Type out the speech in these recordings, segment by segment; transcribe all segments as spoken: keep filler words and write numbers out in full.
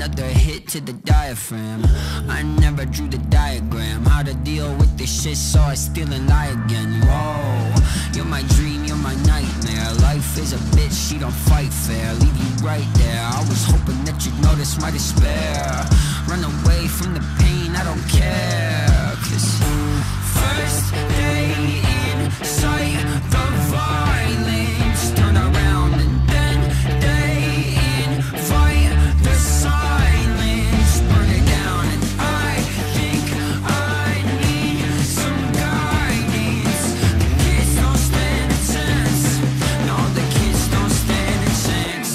another hit to the diaphragm. I never drew the diagram, how to deal with this shit, so I still and lie again. Whoa, you're my dream, you're my nightmare. Life is a bitch, she don't fight fair. Leave you right there, I was hoping that you'd notice my despair. Run away from the pain, I don't care. Cause first day in sight, the violence. Turn around and then they invite the silence. Burn it down and I think I need some guidance. The kids don't stand a chance. No, the kids don't stand a chance.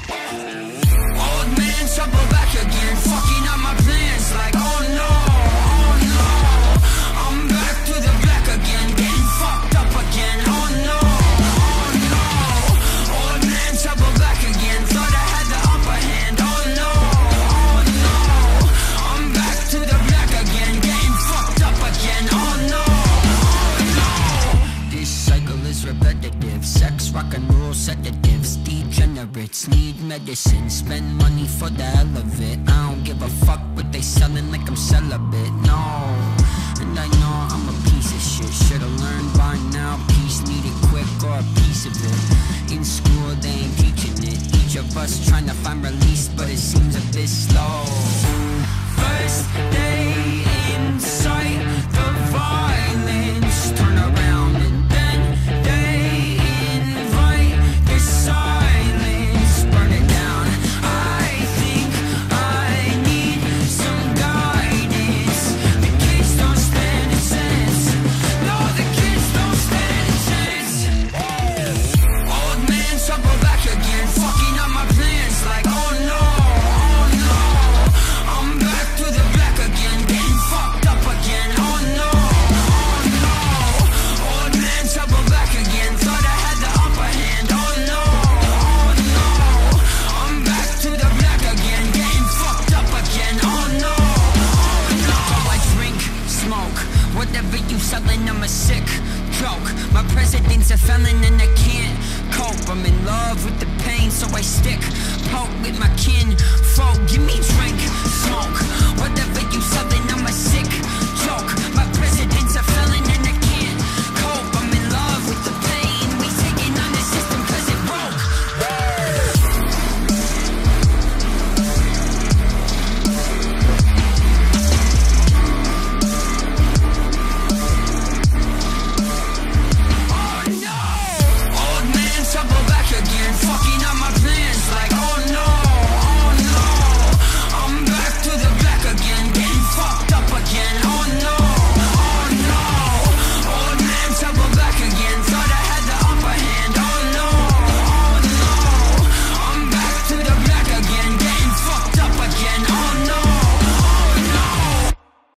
Old man, trouble back again, fucking up my plans like oh no, oh no. I'm back to the black again, getting fucked up again, oh no, oh no. Old man, trouble back again, thought I had the upper hand, oh no, oh no. I'm back to the black again, getting fucked up again, oh no, oh no. This cycle is repetitive, sex, rock and roll sedatives, degenerates need medicine, spend money for the hell of it. I don't give a fuck what they selling like I'm celibate, no. And I know I'm a piece of shit, should've learned by now. Peace needed quick or a piece of it. In school they ain't teaching it, each of us trying to find release, but it seems a bit slow. First day in sight, the violence. Turn around and then they invite the silence. Burn it down, I think I need some guidance. The kids don't stand a chance. No, the kids don't stand a chance. Old man, trouble back again, fucking up my plans like oh no, oh no. I'm back to the black again, getting fucked up again, oh no, oh no. Old man, trouble back again, thought I had the upper hand, oh no, oh no. I'm back to the black again, getting fucked up again, oh no, oh no. I drink, smoke, whatever you selling, I'm a sick joke. My president's a felon and I can't cope. I'm in love with the pain, so I stick poke with my kin folk.